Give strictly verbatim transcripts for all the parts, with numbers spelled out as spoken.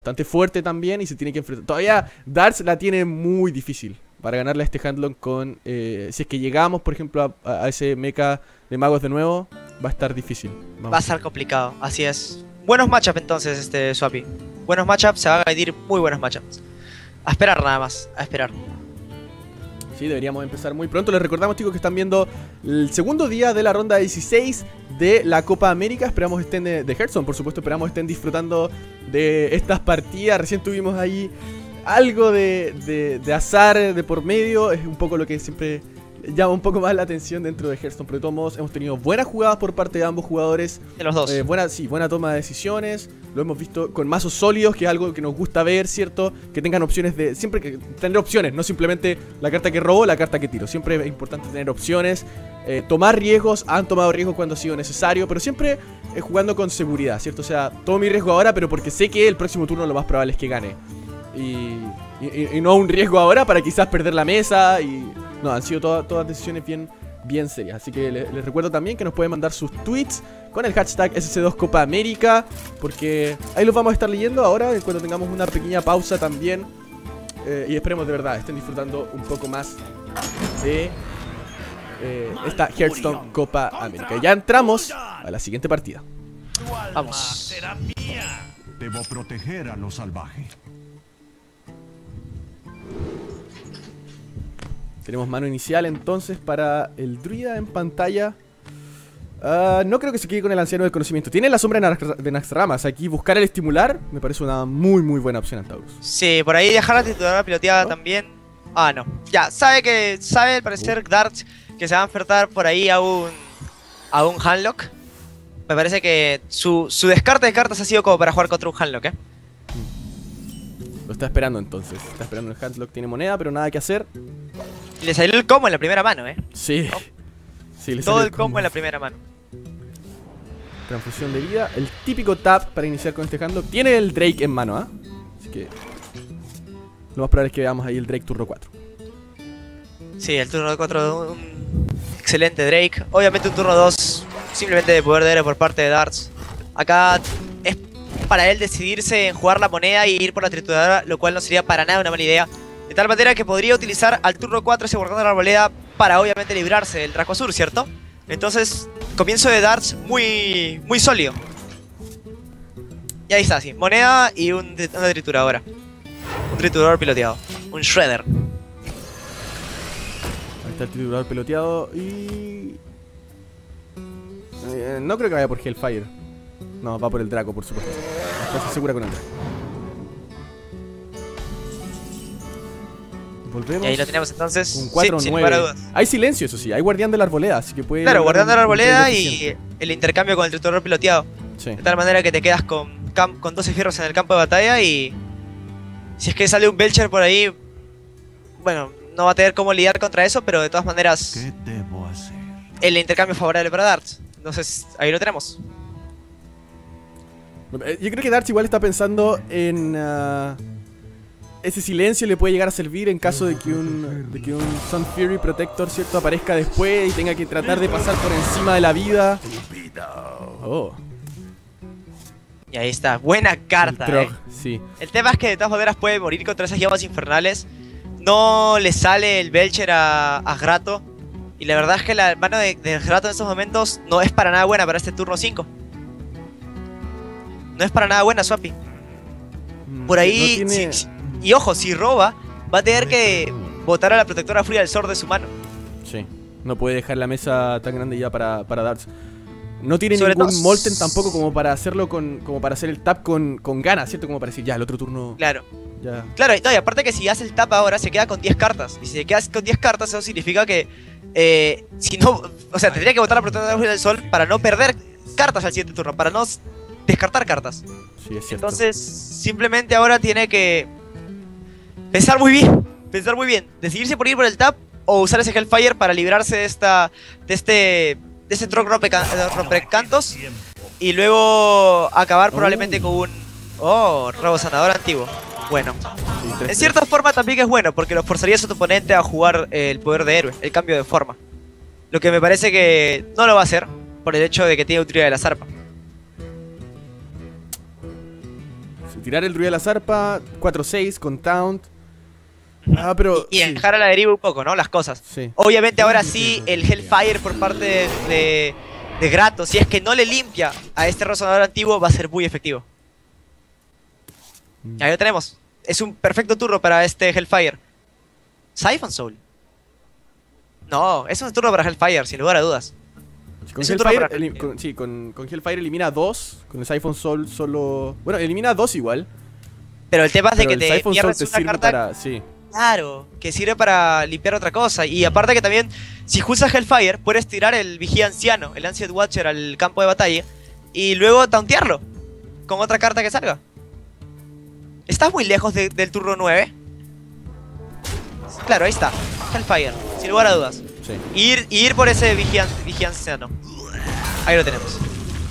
bastante fuerte también y se tiene que enfrentar. Todavía Darts la tiene muy difícil para ganarle a este Handlock con... Eh, si es que llegamos, por ejemplo, a, a ese mecha de magos de nuevo, va a estar difícil. Vamos. Va a estar complicado, así es. Buenos matchups entonces, este Swappy. Buenos matchups, se van a venir muy buenos matchups. A esperar nada más, a esperar. Sí, deberíamos empezar muy pronto. Les recordamos, chicos, que están viendo el segundo día de la ronda dieciséis de la Copa América. Esperamos estén de, de Hearthstone, por supuesto. Esperamos estén disfrutando de estas partidas. Recién tuvimos ahí algo de, de, de azar de por medio. Es un poco lo que siempre llama un poco más la atención dentro de Hearthstone. Pero de todos modos hemos tenido buenas jugadas por parte de ambos jugadores. De los dos. Eh, buena, sí, buena toma de decisiones. Lo hemos visto con mazos sólidos, que es algo que nos gusta ver, ¿cierto? Que tengan opciones de... Siempre que tener opciones, no simplemente la carta que robo, la carta que tiro. Siempre es importante tener opciones. Eh, tomar riesgos, han tomado riesgos cuando ha sido necesario, pero siempre eh, jugando con seguridad, ¿cierto? O sea, tomo mi riesgo ahora, pero porque sé que el próximo turno lo más probable es que gane. Y, y, y no un riesgo ahora para quizás perder la mesa. Y no, han sido todas, todas decisiones bien... bien serias, así que les, les recuerdo también que nos pueden mandar sus tweets con el hashtag S C dos Copa América, porque ahí los vamos a estar leyendo ahora cuando tengamos una pequeña pausa también, eh, y esperemos de verdad estén disfrutando un poco más de eh, esta Hearthstone Copa América. Ya entramos a la siguiente partida. Vamos. Debo proteger a lo salvaje. Tenemos mano inicial entonces para el druida en pantalla. Uh, no creo que se quede con el anciano del conocimiento. Tiene la sombra de Naxxramas. Aquí buscar el estimular me parece una muy muy buena opción en Taurus. Sí, por ahí dejar la titular piloteada, ¿no? También. Ah, no. Ya, sabe que, sabe al parecer uh. Darts que se va a enfrentar por ahí a un a un Handlock. Me parece que su, su descarte de cartas ha sido como para jugar contra un Handlock, ¿eh? Lo está esperando entonces. Está esperando el Handlock, tiene moneda, pero nada que hacer. Y le salió el combo en la primera mano, ¿eh? Sí. ¿No? Sí, le todo el el combo, combo en la primera mano. Transfusión de vida. El típico tap para iniciar con este Handlock. Tiene el Drake en mano, ¿ah? ¿eh? Así que lo más probable es que veamos ahí el Drake turno cuatro. Sí, el turno cuatro, un excelente Drake. Obviamente un turno dos simplemente de poder de héroe por parte de Darts. Acá es para él decidirse en jugar la moneda y ir por la trituradora, lo cual no sería para nada una mala idea. De tal manera que podría utilizar al turno cuatro ese guardando la arboleda para obviamente librarse del Draco Azur, ¿cierto? Entonces, comienzo de Darts muy, muy sólido. Y ahí está, sí. Moneda y un, una trituradora. Un triturador piloteado. Un Shredder. Ahí está el triturador piloteado y... Eh, no creo que vaya por Hellfire. No, va por el Draco, por supuesto. Está segura con el Draco. Volvemos. Y ahí lo tenemos entonces. Un cuatro nueve. Hay silencio, eso sí. Hay guardián de la arboleda, así que puede... Claro, guardián de la arboleda y el intercambio con el triturador piloteado. Sí. De tal manera que te quedas con, con doce fierros en el campo de batalla y... Si es que sale un Belcher por ahí... Bueno, no va a tener cómo lidiar contra eso, pero de todas maneras... ¿Qué debo hacer? El intercambio favorable para Darts. Entonces, ahí lo tenemos. Yo creo que Darts igual está pensando en... Uh... Ese silencio le puede llegar a servir en caso de que un, de que un Sun Fury Protector, ¿cierto?, aparezca después y tenga que tratar de pasar por encima de la vida. Oh. Y ahí está, buena carta, el, eh. sí. El tema es que de todas maneras puede morir contra esas llamas infernales. No le sale el Belcher a, a Grato. Y la verdad es que la mano de, de Grato en estos momentos no es para nada buena para este turno cinco. No es para nada buena, Swappy. Por ahí... No tiene... si, si, y ojo, si roba, va a tener que botar a la protectora fría del Sword de su mano. Sí, no puede dejar la mesa tan grande ya para, para Darts. No tiene Sobre ningún todo... Molten tampoco como para hacerlo con. Como para hacer el tap con, con ganas, ¿cierto? Como para decir, ya, el otro turno. Claro. Ya. Claro, no, y aparte que si hace el tap ahora se queda con diez cartas. Y si se queda con diez cartas, eso significa que eh, si no. O sea, tendría que botar a la protectora fría del Sol para no perder cartas al siguiente turno, para no descartar cartas. Sí, es cierto. Entonces, simplemente ahora tiene que pensar muy bien, pensar muy bien, decidirse por ir por el tap o usar ese Hellfire para librarse de esta, de este, de este Trog rompecantos y luego acabar probablemente oh. con un, oh, robo sanador antiguo. Bueno, sí, en cierta forma también es bueno porque lo forzarías a tu oponente a jugar eh, el poder de héroe, el cambio de forma. Lo que me parece que no lo va a hacer por el hecho de que tiene utilidad de la zarpa. tirar el druida de la zarpa, cuatro seis con taunt. Ah, pero... Y, y sí. dejar a la deriva un poco, ¿no? Las cosas. Sí. Obviamente ahora sí, el Hellfire por parte de, de, de Grato, si es que no le limpia a este resonador antiguo, va a ser muy efectivo. Mm. Ahí lo tenemos. Es un perfecto turno para este Hellfire. Siphon Soul. No, es un turno para Hellfire, sin lugar a dudas. Con Es un turno Hellfire, para- elim- con- sí, con, con Hellfire elimina dos. Con el Siphon Soul solo... Bueno, elimina dos igual. Pero el tema es de Pero que el te Siphon Soul pierdes te una sirve carta. para... Sí. Claro, que sirve para limpiar otra cosa. Y aparte que también, si usas Hellfire, puedes tirar el Vigía Anciano, el Ancient Watcher, al campo de batalla. Y luego tauntearlo con otra carta que salga. ¿Estás muy lejos de- del turno nueve? Claro, ahí está. Hellfire, sin lugar a dudas. Sí. Y ir, y ir por ese Vigía, Vigía Anciano. Ahí lo tenemos.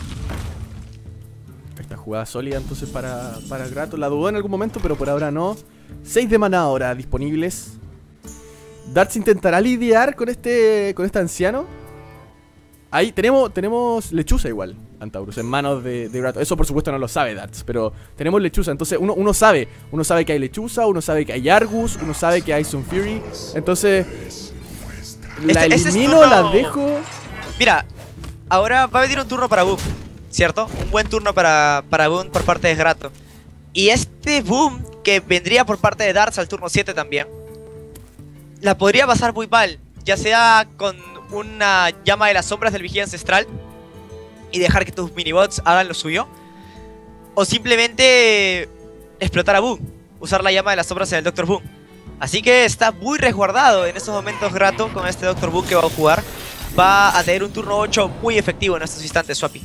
Esta jugada sólida entonces para, para Grato. La dudó en algún momento, pero por ahora no. seis de maná ahora disponibles. Darts intentará lidiar con este con este anciano. Ahí tenemos tenemos lechuza igual, Antaurus, en manos de, de Grato. Eso por supuesto no lo sabe Darts, pero tenemos lechuza. Entonces uno, uno sabe, uno sabe que hay lechuza, uno sabe que hay Argus, uno sabe que hay Sun Fury. Entonces la Este- este es elimino, turno- la dejo. Mira, ahora va a venir un turno para Boom, ¿cierto? Un buen turno para, para Boom por parte de Grato. Y este Boom, que vendría por parte de Darts al turno siete también, la podría pasar muy mal, ya sea con una llama de las sombras del Vigía Ancestral y dejar que tus minibots hagan lo suyo, o simplemente explotar a Boom, usar la llama de las sombras en el Doctor Boom. Así que está muy resguardado en estos momentos Grato con este Doctor Boom que va a jugar. Va a tener un turno ocho muy efectivo en estos instantes, Swappy.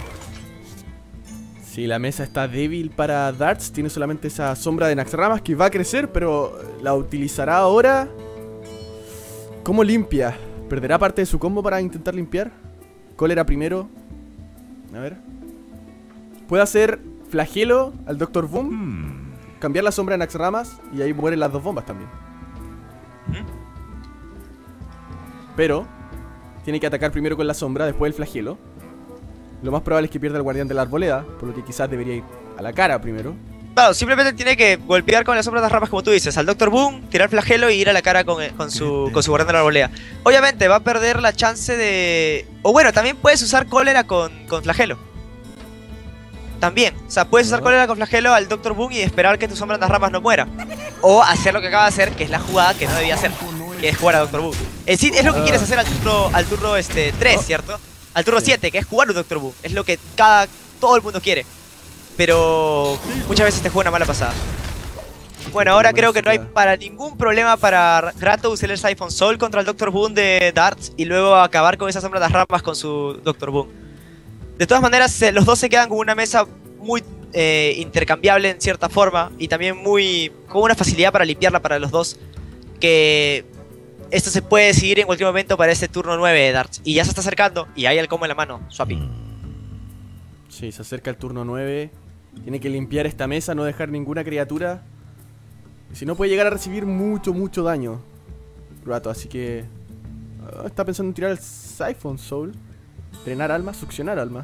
Sí, la mesa está débil para Darts. Tiene solamente esa sombra de Naxxramas que va a crecer, pero la utilizará ahora. ¿Cómo limpia? ¿Perderá parte de su combo para intentar limpiar? Cólera primero. A ver. Puede hacer flagelo al Doctor Boom. Hmm. Cambiar la sombra de Naxxramas. Y ahí mueren las dos bombas también. Pero tiene que atacar primero con la sombra, después el flagelo. Lo más probable es que pierda el guardián de la arboleda, por lo que quizás debería ir a la cara primero. Claro, simplemente tiene que golpear con las sombras de las ramas, como tú dices, al Doctor Boom, tirar flagelo y ir a la cara con, con su, con su guardián de la arboleda. Obviamente va a perder la chance de... O bueno, también puedes usar cólera con, con flagelo. También, o sea, puedes usar cólera con flagelo al Doctor Boom y esperar que tu sombra de las ramas no muera. O hacer lo que acaba de hacer, que es la jugada que no debía hacer, que es jugar a Doctor Boom. Es decir, es lo que Ah. quieres hacer al turno, al turno este, tres, Oh. ¿cierto? Al turno Sí. siete, que es jugar un Doctor Boom. Es lo que cada, todo el mundo quiere. Pero muchas veces te juega una mala pasada. Bueno, ahora Bueno, creo que no hay sería- para ningún problema para Grato usar el Siphon Soul contra el Doctor Boom de Darts y luego acabar con esas sombras de las ramas con su Doctor Boom. De todas maneras, se- los dos se quedan con una mesa muy eh, intercambiable en cierta forma y también muy con una facilidad para limpiarla para los dos. Que esto se puede decidir en cualquier momento para este turno nueve de Darts. Y ya se está acercando y hay el combo en la mano, Swappy. Sí, se acerca el turno nueve. Tiene que limpiar esta mesa, no dejar ninguna criatura. Y si no, puede llegar a recibir mucho, mucho daño Grato, así que ah, está pensando en tirar el Siphon Soul. Drenar alma, succionar alma.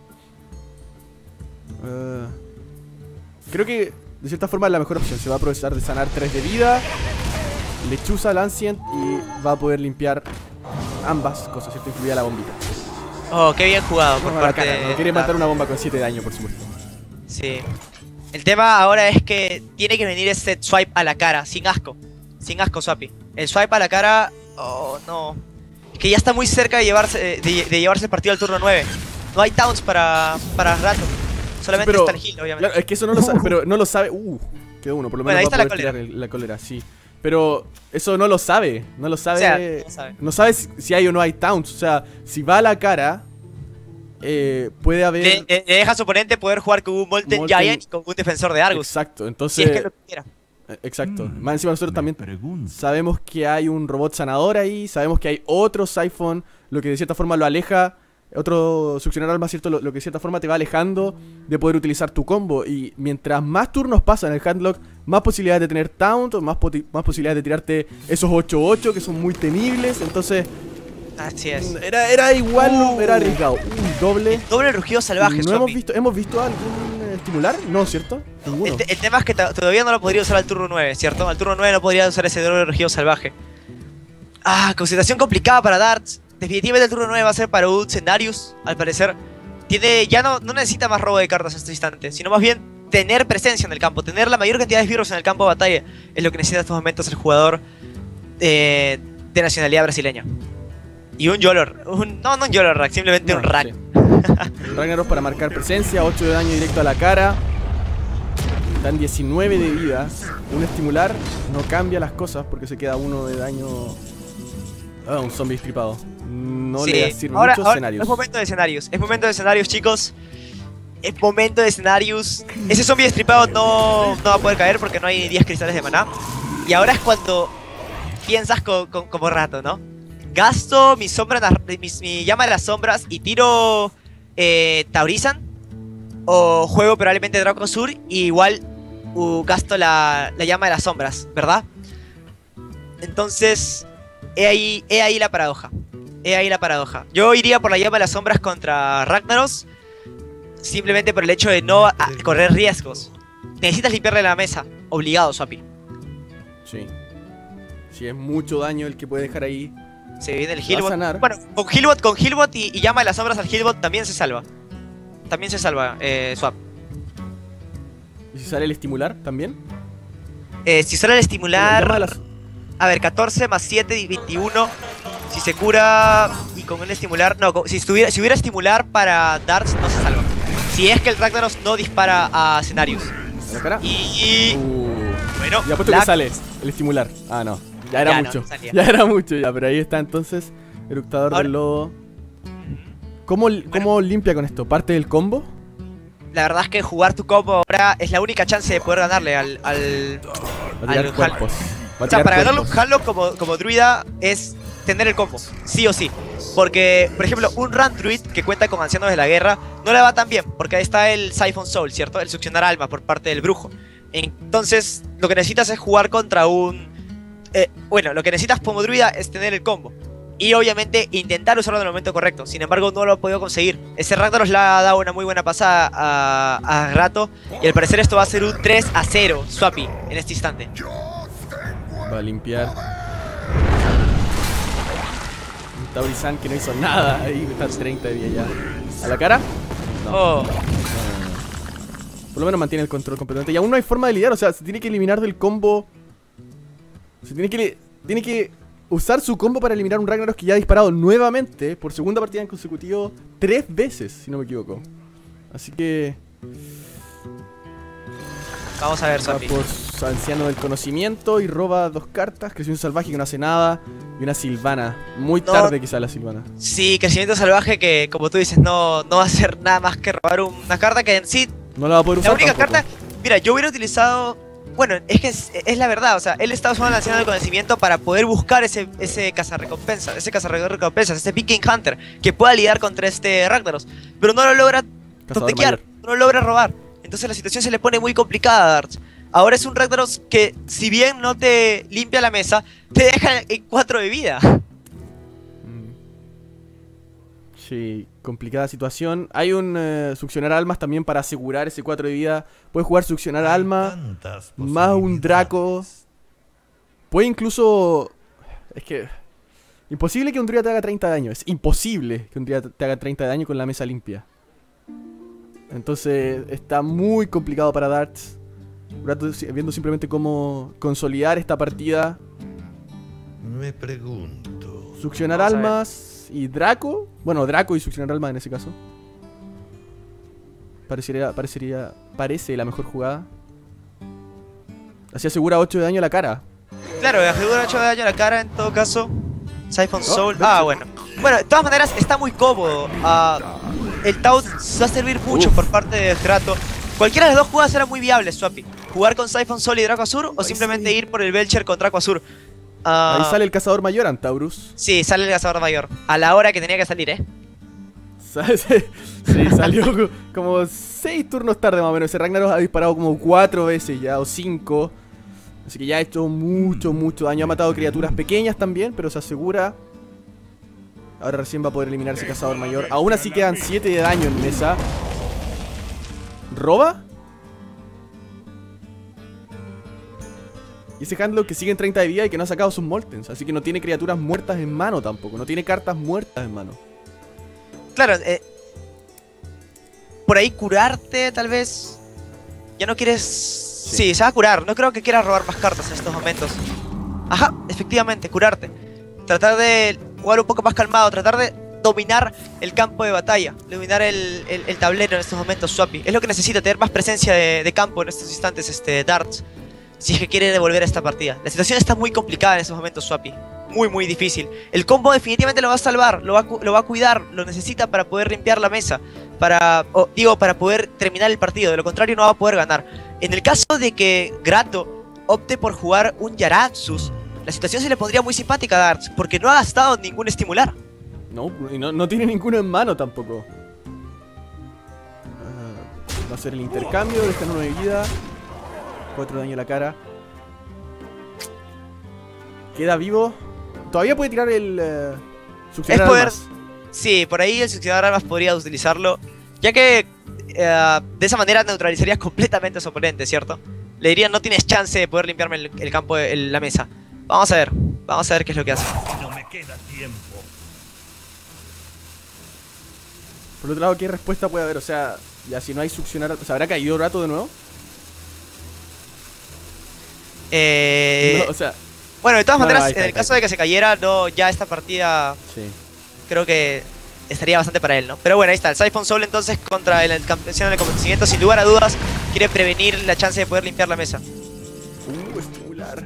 Ah, creo que de cierta forma es la mejor opción. Se va a aprovechar de sanar tres de vida, lechuza al Ancient, y va a poder limpiar ambas cosas, ¿cierto? Incluida la bombita. Oh, qué bien jugado por No, a la parte cara, no de quiere Darts. matar una bomba con siete de daño, por supuesto. Sí. El tema ahora es que tiene que venir este swipe a la cara, sin asco. Sin asco, Swappy. El swipe a la cara... Oh, no. Es que ya está muy cerca de llevarse, de, de llevarse el partido al turno nueve. No hay taunts para, para Grato. Solamente Pero, está el heal, obviamente. Claro, es que eso no lo sabe, pero no lo sabe. Uh, quedó uno, por lo Bueno, menos ahí va a está poder la tirar el- la cólera, sí. Pero eso no lo sabe, no lo sabe. O sea, no sabe. No sabe si, si hay o no hay taunts. O sea, si va a la cara, eh, puede haber. Le, le- le deja a su oponente poder jugar con un Molten, Molten- Giant y con un defensor de Argus. Exacto, Si entonces. es que lo quiera. eh, Exacto. Mm, Más encima nosotros me también pregunto. sabemos que hay un robot sanador ahí, sabemos que hay otro Siphon, lo que de cierta forma lo aleja. Otro succionar alma, ¿cierto? Lo, lo que de cierta forma te va alejando de poder utilizar tu combo. Y mientras más turnos pasan en el handlock, más posibilidades de tener taunt, más, poti- más posibilidades de tirarte esos ocho ocho que son muy temibles. Entonces, Así es. era, era igual, Uh. era arriesgado. Un doble. Doble rugido salvaje, no hemos Swappy. visto, hemos visto algún eh, estimular? No, ¿cierto? Ninguno. El, te- el tema es que ta- todavía no lo podría usar al turno nueve, ¿cierto? Al turno nueve no podría usar ese doble regido salvaje. Ah, concentración complicada para Darts. Definitivamente el turno nueve va a ser para un Cenarius, al parecer. Tiene, ya no, no necesita más robo de cartas en este instante, sino más bien tener presencia en el campo, tener la mayor cantidad de esbirros en el campo de batalla. Es lo que necesita en estos momentos el jugador eh, de nacionalidad brasileña. Y un Yolor, un, no, no un Yolor Rack, simplemente No, un Rack. sí. Ragnaros para marcar presencia, ocho de daño directo a la cara. Dan diecinueve de vida. Un estimular no cambia las cosas porque se queda uno de daño. Ah, un zombie estripado. No Sí, le sirve ahora, muchos ahora escenarios. es momento de escenarios, es momento de escenarios, chicos. Es momento de escenarios. Ese zombie destripado no, no va a poder caer porque no hay diez cristales de maná. Y ahora es cuando piensas co- co- como rato, ¿no? Gasto mi sombra, na- mi, mi llama de las sombras y tiro eh, Taurizan. O juego probablemente Draco Sur y igual uh, gasto la, la llama de las sombras, ¿verdad? Entonces, he ahí, he ahí la paradoja. He ahí la paradoja. Yo iría por la llama de las sombras contra Ragnaros. Simplemente por el hecho de no a- correr riesgos. Necesitas limpiarle la mesa. Obligado, Swappy. Sí. Si es mucho daño el que puede dejar ahí. Se viene el Va a Healbot. sanar. Bueno, con Healbot, con Healbot y, y llama de las sombras al Healbot también se salva. También se salva, eh, Swap. ¿Y si sale el estimular también? Eh, si sale el Bueno, estimular... llama a las- A ver, catorce más siete, veintiuno. Si se cura y con el estimular... No, con- si, estuviera, si hubiera estimular para Darts, no se salva. Si es que el Ragnaros no dispara a Cenarius. ¿A la cara? Y... Uh. Bueno, Ya apuesto Black- que sale el estimular. Ah, no. Ya era Ya no, mucho. no salía. Ya era mucho ya, pero ahí está entonces. Eructador Ahora- del lobo. ¿Cómo, cómo limpia con esto? ¿Parte del combo? La verdad es que jugar tu combo ahora es la única chance de poder ganarle al... al... Va a tirar Al cuerpos. Va a O sea, tirar para ganarle un cuerpos. Hanlock como, como druida es tener el combo, sí o sí. Porque, por ejemplo, un Run Druid que cuenta con ancianos de la guerra no le va tan bien, porque ahí está el Siphon Soul, ¿cierto? El succionar alma por parte del brujo. Entonces, lo que necesitas es jugar contra un... eh, bueno, lo que necesitas como druida es tener el combo. Y obviamente intentar usarlo en el momento correcto. Sin embargo, no lo ha podido conseguir. Ese Ragnaros le ha dado una muy buena pasada a, a Rato. Y al parecer esto va a ser un tres a cero, Swappy, en este instante. Va a limpiar. Un Taurizan que no hizo nada. Ahí está treinta de vida ya. ¿A la cara? No. Oh. No, no, no. Por lo menos mantiene el control completamente. Y aún no hay forma de lidiar. O sea, se tiene que eliminar del combo. Se tiene que... li- Tiene que usar su combo para eliminar un Ragnaros que ya ha disparado nuevamente por segunda partida en consecutivo tres veces, si no me equivoco. Así que... Vamos a ver, Va Swappy. por su anciano del conocimiento y roba dos cartas. Creación salvaje que no hace nada. Y una Silvana. Muy No. tarde quizá la Silvana. Sí, crecimiento salvaje que, como tú dices, no, no va a hacer nada más que robar una carta que en sí... No la va a poder usar La única tampoco. carta... Mira, yo hubiera utilizado... Bueno, es que es, es la verdad, o sea, él está usando el anciano del conocimiento para poder buscar ese, ese cazarrecompensas, ese cazarrecompensas, ese Viking Hunter, que pueda lidiar contra este Ragnaros. Pero no lo logra Cazador totequear, mayor. no lo logra robar. Entonces la situación se le pone muy complicada a Darts. Ahora es un Ragnaros que, si bien no te limpia la mesa, te deja en cuatro de vida. Mm. Sí, complicada situación. Hay un eh, succionar almas también para asegurar ese cuatro de vida. Puede jugar succionar alma, más un Draco. Puede incluso... Es que... Imposible que un druida te haga treinta de daño. Es imposible que un druida te haga treinta de daño con la mesa limpia. Entonces está muy complicado para Darts. Rato viendo simplemente cómo consolidar esta partida. Me pregunto. Succionar Vamos a ver. almas y Draco. Bueno, Draco y succionar almas en ese caso. Parecería, parecería, parece la mejor jugada. Así asegura ocho de daño a la cara. Claro, le asegura ocho de daño a la cara en todo caso. Siphon Oh, Soul. de Ah, hecho. bueno. Bueno, de todas maneras está muy cómodo. Ah, el Taunt va a servir mucho Uf. por parte de Rato. Cualquiera de las dos jugadas era muy viable, Swappy. Jugar con Siphon Soul y Draco Azur o Ay, simplemente sí. ir por el Belcher con Draco Azur. Ah, Ahí sale el cazador mayor, Antaurus. Sí, sale el cazador mayor. A la hora que tenía que salir, ¿eh? Sa- Sí, salió co- como seis turnos tarde más o menos. Ese Ragnaros ha disparado como cuatro veces ya, o cinco. Así que ya ha hecho mucho, mucho daño. Ha matado criaturas pequeñas también, pero se asegura. Ahora recién va a poder eliminar ese cazador mayor. Aún así quedan siete de daño en mesa. ¿Roba? Y ese handlock que sigue en treinta de vida y que no ha sacado sus Moltens. Así que no tiene criaturas muertas en mano tampoco. No tiene cartas muertas en mano. Claro, eh, por ahí curarte, tal vez. Ya no quieres... Sí. sí, se va a curar. No creo que quieras robar más cartas en estos momentos. Ajá, efectivamente, curarte. Tratar de jugar un poco más calmado. Tratar de dominar el campo de batalla. Dominar el, el, el tablero en estos momentos, Swappy. Es lo que necesita, tener más presencia de, de campo en estos instantes, este, Darts. Si es que quiere devolver esta partida. La situación está muy complicada en estos momentos, Swappy. Muy, muy difícil. El combo definitivamente lo va a salvar, lo va a, lo va a cuidar, lo necesita para poder limpiar la mesa. Para, oh, digo, para poder terminar el partido. De lo contrario no va a poder ganar. En el caso de que Grato opte por jugar un Jaraxxus, la situación se le pondría muy simpática a Darts, porque no ha gastado ningún estimular. No, y no, no tiene ninguno en mano tampoco. Uh, va a ser el intercambio, dejan uno de vida. cuatro daño a la cara. Queda vivo. Todavía puede tirar el uh, succionar poder... armas. Sí, por ahí el succionar armas podría utilizarlo, ya que uh, de esa manera neutralizarías completamente a su oponente, ¿cierto? Le dirían, no tienes chance de poder limpiarme el, el campo de el, la mesa. Vamos a ver, vamos a ver qué es lo que hace. No me queda tiempo. Por otro lado, ¿qué respuesta puede haber? O sea, ya si no hay succionar... O sea, ¿habrá caído Grato de nuevo? Eh... No, o sea... Bueno, de todas no, maneras, no, ahí está, en el ahí está, caso de que se cayera, no, ya esta partida... Sí. Creo que estaría bastante para él, ¿no? Pero bueno, ahí está, el Siphon Soul entonces contra el campeón del acontecimiento, sin lugar a dudas, quiere prevenir la chance de poder limpiar la mesa. Uh, estimular.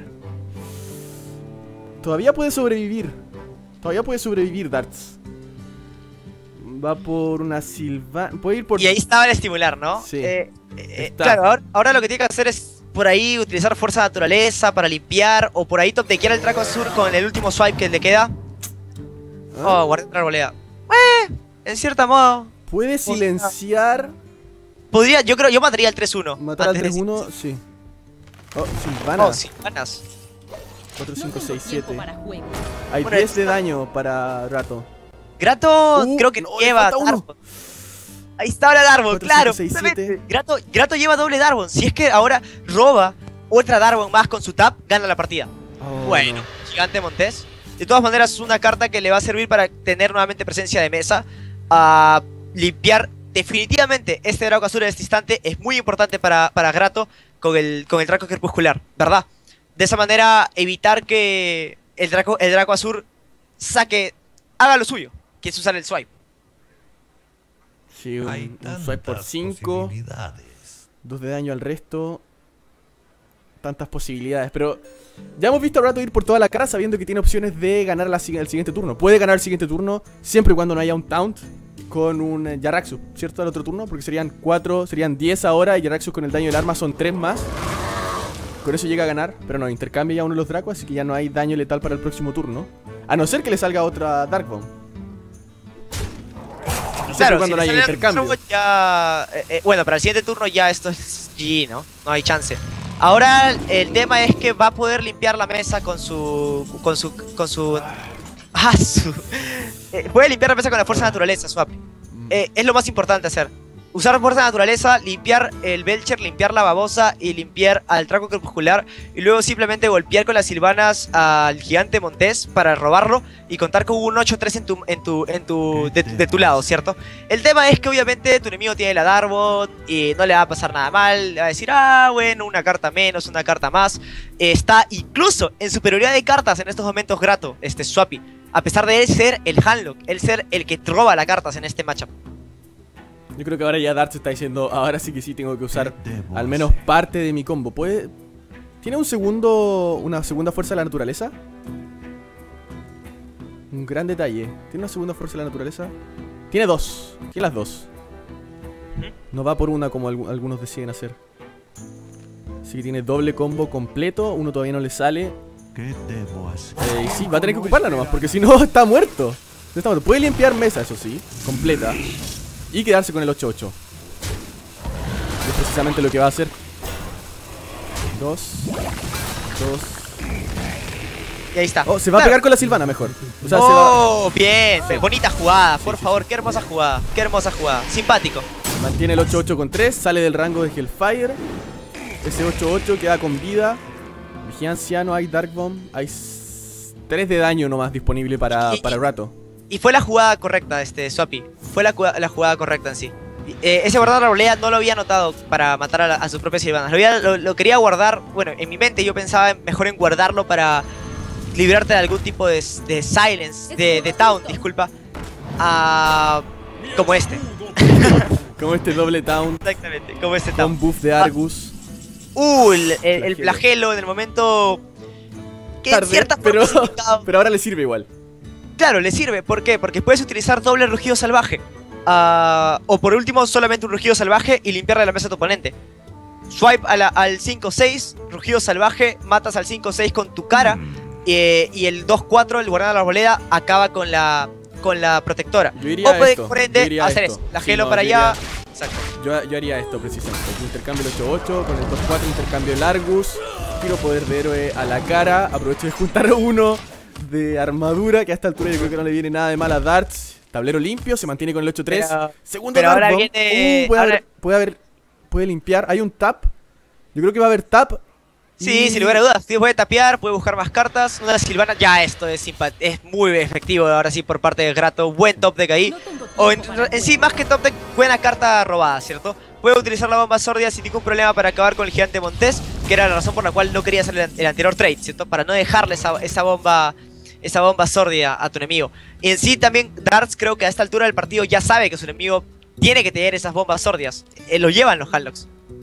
Todavía puede sobrevivir. Todavía puede sobrevivir Darts. Va por una Silva... Puede ir por... Y ahí estaba el estimular, ¿no? Sí. Eh, eh, claro, ahora, ahora lo que tiene que hacer es por ahí utilizar fuerza de naturaleza para limpiar, o por ahí topdequear el Draco Azur con el último swipe que le queda. ¿Ah? Oh, guardián de arboleda. Eh, en cierto modo. Puede silenciar... Podría, yo creo, yo mataría al tres uno. Matar al tres uno, sí. Oh, Silvana. Oh, Silvanas. cuatro, cinco, seis, siete. Hay Hay Bueno, diez de daño para Grato. Grato Uh, creo que no, le lleva falta uno. Darbon. Ahí está ahora Darbon, cuatro, claro. cinco, seis, justamente. siete. Grato, Grato lleva doble Darbon. Si es que ahora roba otra Darbon más con su tap, gana la partida. Oh, Bueno, no. Gigante Montés. De todas maneras, es una carta que le va a servir para tener nuevamente presencia de mesa. A limpiar definitivamente este Draco Azul en este instante. Es muy importante para, para Grato con el, con el Draco Crepuscular, ¿verdad? De esa manera, evitar que el Draco, el Draco Azul saque, haga lo suyo, que es usar el swipe. Sí, un, Hay un swipe por tantas cinco. posibilidades. dos de daño al resto. Tantas posibilidades, pero ya hemos visto a Grato ir por toda la cara sabiendo que tiene opciones de ganar la, el siguiente turno. Puede ganar el siguiente turno siempre y cuando no haya un taunt con un eh, Jaraxxus, ¿cierto? Al otro turno, porque serían cuatro, serían diez ahora y Jaraxxus con el daño del arma son tres más. Con eso llega a ganar, pero no, intercambia ya uno de los Dracos, así que ya no hay daño letal para el próximo turno. A no ser que le salga otra Darkbone. Claro, cuando si no le haya sale el intercambio. turno ya, eh, eh, bueno, para el siguiente turno ya esto es G G, ¿no? No hay chance. Ahora el tema es que va a poder limpiar la mesa con su... Con su... Con su... Ah, su... Eh, puede limpiar la mesa con la fuerza de naturaleza, Swap. Eh, es lo más importante hacer. Usar fuerza de naturaleza, limpiar el Belcher, limpiar la babosa y limpiar al Draco Crepuscular. Y luego simplemente golpear con las Silvanas al Gigante Montés para robarlo y contar con un ocho tres en tu, en tu, en tu, de, de tu lado, ¿cierto? El tema es que obviamente tu enemigo tiene la Darbon y no le va a pasar nada mal. Le va a decir, ah, bueno, una carta menos, una carta más. Eh, está incluso en superioridad de cartas en estos momentos Grato, este Swappy. A pesar de él ser el handlock, él ser el que roba las cartas en este matchup. Yo creo que ahora ya Darts está diciendo, ahora sí que sí tengo que usar al menos parte de mi combo. ¿Puede? ¿Tiene un segundo, una segunda fuerza de la naturaleza? Un gran detalle. ¿Tiene una segunda fuerza de la naturaleza? Tiene dos. Tiene las dos. No va por una como alg- algunos deciden hacer. Así que tiene doble combo completo. Uno todavía no le sale. ¿Qué debo hacer? Eh, y sí, va a tener que ocuparla nomás, porque si no está muerto. No está muerto. Puede limpiar mesa, eso sí, completa. Y quedarse con el ocho ocho. Es precisamente lo que va a hacer. Dos. Dos. Y ahí está. Oh, se va a Claro. pegar con la Silvana mejor. O sea, Oh, bien, bonita jugada, por favor, qué hermosa jugada, qué hermosa jugada, simpático. se mantiene el ocho ocho con tres, sale del rango de Hellfire. Ese ocho ocho queda con vida. Vigía Anciano, hay Dark Bomb. Hay tres de daño nomás disponible para, Y- para y- rato. Y fue la jugada correcta, este, Swappy. Fue la, cu- la jugada correcta en sí. Eh, ese guardar la arboleda no lo había notado para matar a, la- a sus propias Sylvanas. Lo, había- lo, lo quería guardar, bueno, en mi mente yo pensaba mejor en guardarlo para librarte de algún tipo de, de silence, de, de taunt, disculpa. Ah, como este. Como este doble taunt Exactamente, como este con taunt. buff de Argus. Uh, el, el- el Flagelo. flagelo en el momento que en Tarde, cierta forma pero, es indicado. pero ahora le sirve igual. Claro, le sirve. ¿Por qué? Porque puedes utilizar doble rugido salvaje. Ah, o por último, solamente un rugido salvaje y limpiarle la mesa a tu oponente. Swipe a la- al cinco seis, rugido salvaje, matas al cinco seis con tu cara. eh, y el dos cuatro, el guardián de la arboleda, acaba con la, con la protectora. Yo iría O puede, esto, por yo ende, iría hacer esto. eso. La Sí, gelo no, para yo allá. iría- Exacto. Yo, yo haría esto precisamente. El intercambio el ocho ocho con el dos cuatro, intercambio el Argus. Tiro poder de héroe a la cara. Aprovecho de juntar uno de armadura, que a esta altura yo creo que no le viene nada de mal a Darts. Tablero limpio, se mantiene con el ocho tres. Pero- Segundo pero Dark ahora Bomb. viene- Uh, puede, ahora- haber, puede haber. Puede limpiar. Hay un tap. Yo creo que va a haber tap. Sí, y- sin lugar a dudas. Puede tapear, puede buscar más cartas. Una Sylvana, ya esto es, simpa- es muy efectivo ahora sí por parte de Grato. Buen top deck ahí. O en, en sí, más que top deck, buena carta robada, ¿cierto? Puede utilizar la bomba sordia sin ningún problema para acabar con el gigante Montés, que era la razón por la cual no quería hacer el, el anterior trade, ¿cierto? Para no dejarle esa, esa bomba esa bomba sordia a tu enemigo. Y en sí también Darts creo que a esta altura del partido ya sabe que su enemigo tiene que tener esas bombas sordias. Eh, lo llevan los Hallocks.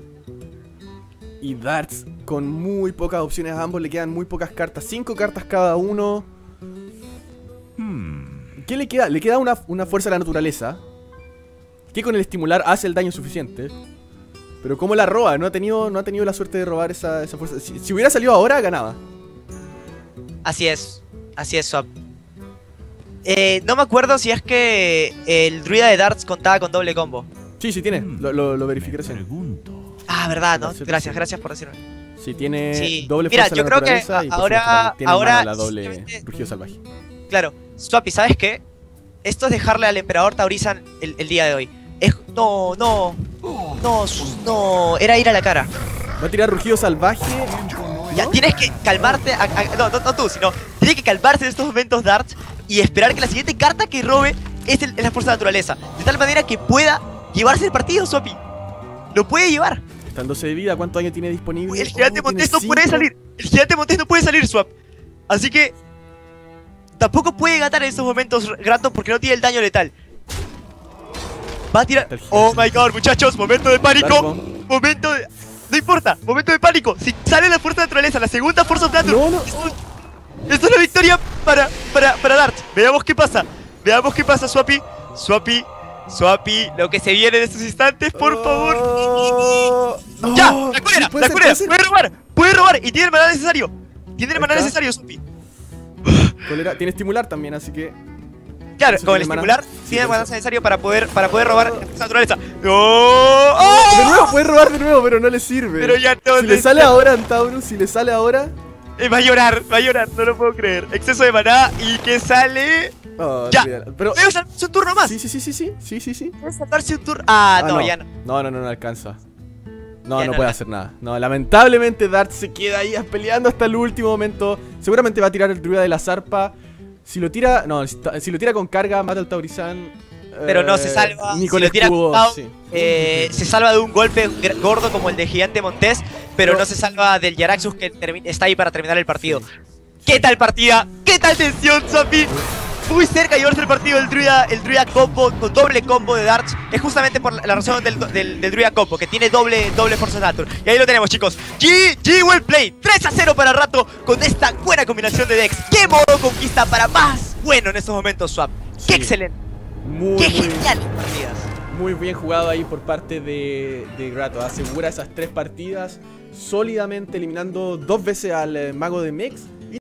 Y Darts con muy pocas opciones a ambos. Le quedan muy pocas cartas. Cinco cartas cada uno. ¿Qué le queda? Le queda una, una fuerza de la naturaleza, que con el estimular hace el daño suficiente. Pero ¿cómo la roba? No ha tenido, no ha tenido la suerte de robar esa, esa fuerza. Si, si hubiera salido ahora, ganaba. Así es, así es, Swap. Eh, no me acuerdo si es que el druida de Darts contaba con doble combo. Sí, sí tiene. Lo, lo, lo verifiqué recién. Pregunto. Ah, verdad, ¿no? Cierto, Gracias, sí. gracias por decirme. Sí, tiene Sí. doble Mira, fuerza de yo la creo que naturaleza y por ahora- supuesto también tiene ahora mano la doble simplemente- rugido salvaje. Claro, Swappy, ¿sabes qué? Esto es dejarle al emperador Taurizan el, el día de hoy. Es, no, no, no, no, era ir a la cara. Va a tirar rugido salvaje. Ya, tienes que calmarte, a- a- no, no, no tú, sino tienes que calmarse en estos momentos Darts y esperar que la siguiente carta que robe es, el- es la fuerza de naturaleza. De tal manera que pueda llevarse el partido, Swappy. Lo puede llevar. Está doce de vida. ¿Cuánto daño tiene disponible? El gigante Oh, Montés no tiene puede cinco. salir. El gigante Montés no puede salir, Swap. Así que tampoco puede ganar en estos momentos Grato porque no tiene el daño letal. Va a tirar. Está el Oh gigante. my god, muchachos, momento de pánico. Dark Momento de. No importa, momento de pánico. Si sale la fuerza de naturaleza, la segunda fuerza de No, no. Esto, esto es la victoria para, para, para Dart. Veamos qué pasa. Veamos qué pasa, Swappy. Swappy. Swappy, lo que se viene en estos instantes, por favor. Oh, ¡Ya! oh, ¡La cólera! sí, puede ¡La ser, cólera! puede ser. ¡Puede robar! ¡Puede robar! Y tiene el maná necesario. Tiene el Ahí maná está. necesario, Swappy. Cólera. Tiene estimular también, así que. Claro, Eso con el tiene maná. estimular Sí, tiene el por maná eso. necesario para poder, para poder robar la fuerza naturaleza. ¡No! ¡Oh! De nuevo, puede robar de nuevo, pero no le sirve. Pero ya no Si le le- sale ahora Antaurus, si le sale ahora. Eh, va a llorar, va a llorar, no lo puedo creer. Exceso de maná y que sale. Oh, Ya. olvídalo. Pero. Debe saltarse un turno más. Sí, sí, sí, sí, sí, sí, sí, sí. Debe saltarse un turno. Ah, Ah, no, ya no. No, no, no, no alcanza. No, Ya no no puede alcanza. hacer nada. No, lamentablemente Dart se queda ahí peleando hasta el último momento. Seguramente va a tirar el druida de la zarpa. Si lo tira. No, si, si lo tira con carga, mata al Taurizan. Pero no eh, se salva. Ni Si con lo tira escudo, con Tau, sí. eh, se salva de un golpe gr- gordo como el de Gigante Montés, pero, Pero- no se salva del Yaraxus que termi- está ahí para terminar el partido. ¿Qué tal partida? ¿Qué tal tensión, Zombie? Muy cerca de llevarse el partido el Druida, el Druida combo, con doble combo de Darts. Es justamente por la, la razón del, del, del Druida combo, que tiene doble, doble Force Nature. Y ahí lo tenemos, chicos. G G well played. tres a cero para Rato con esta buena combinación de decks. ¿Qué modo conquista para más bueno en estos momentos, Swap? ¡Qué Sí. excelente! Muy, ¡Qué muy, geniales partidas! muy bien jugado ahí por parte de, de Grato. Asegura esas tres partidas sólidamente, eliminando dos veces al eh, mago de Mex